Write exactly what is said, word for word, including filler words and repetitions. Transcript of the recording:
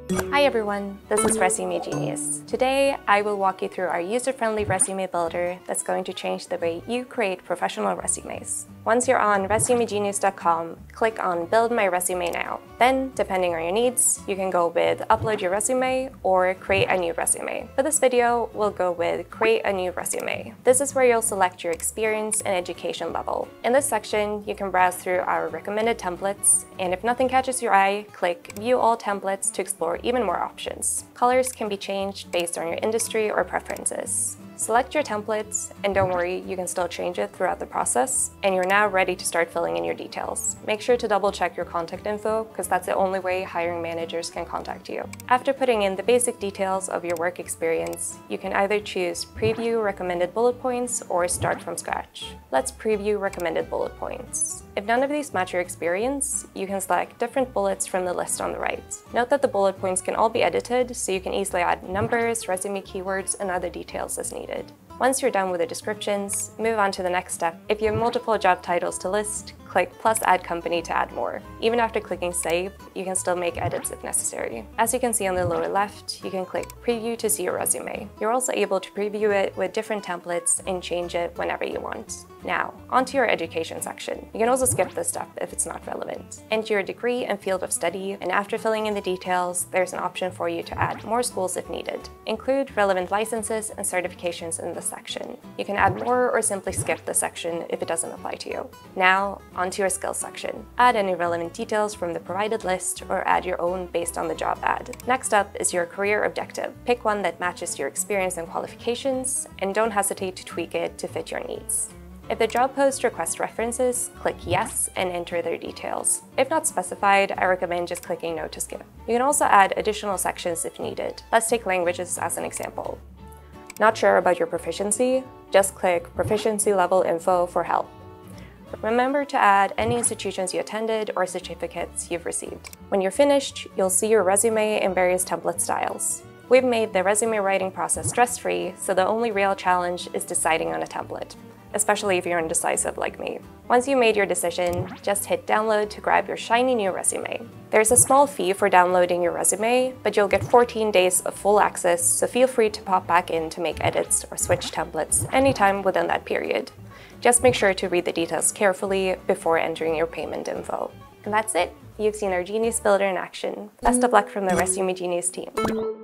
Hi everyone, this is Resume Genius. Today, I will walk you through our user-friendly resume builder that's going to change the way you create professional resumes. Once you're on resume genius dot com, click on Build My Resume Now. Then, depending on your needs, you can go with Upload Your Resume or Create a New Resume. For this video, we'll go with Create a New Resume. This is where you'll select your experience and education level. In this section, you can browse through our recommended templates, and if nothing catches your eye, click View All Templates to explore even more options. Colors can be changed based on your industry or preferences. Select your templates, and don't worry, you can still change it throughout the process, and you're now ready to start filling in your details. Make sure to double check your contact info, because that's the only way hiring managers can contact you. After putting in the basic details of your work experience, you can either choose Preview Recommended Bullet Points or Start from Scratch. Let's preview recommended bullet points. If none of these match your experience, you can select different bullets from the list on the right. Note that the bullet points can all be edited, so you can easily add numbers, resume keywords, and other details as needed. Once you're done with the descriptions, move on to the next step. If you have multiple job titles to list, click plus add company to add more. Even after clicking save, you can still make edits if necessary. As you can see on the lower left, you can click preview to see your resume. You're also able to preview it with different templates and change it whenever you want. Now, onto your education section. You can also skip this step if it's not relevant. Enter your degree and field of study, and after filling in the details, there's an option for you to add more schools if needed. Include relevant licenses and certifications in this section. You can add more or simply skip the section if it doesn't apply to you. Now, onto your skills section. Add any relevant details from the provided list or add your own based on the job ad. Next up is your career objective. Pick one that matches your experience and qualifications, and don't hesitate to tweak it to fit your needs. If the job post requests references, click yes and enter their details. If not specified, I recommend just clicking no to skip. You can also add additional sections if needed. Let's take languages as an example. Not sure about your proficiency? Just click Proficiency Level Info for help. Remember to add any institutions you attended or certificates you've received. When you're finished, you'll see your resume in various template styles. We've made the resume writing process stress-free, so the only real challenge is deciding on a template, especially if you're indecisive like me. Once you made your decision, just hit download to grab your shiny new resume. There's a small fee for downloading your resume, but you'll get fourteen days of full access, so feel free to pop back in to make edits or switch templates anytime within that period. Just make sure to read the details carefully before entering your payment info. And that's it. You've seen our Genius Builder in action. Best of luck from the Resume Genius team.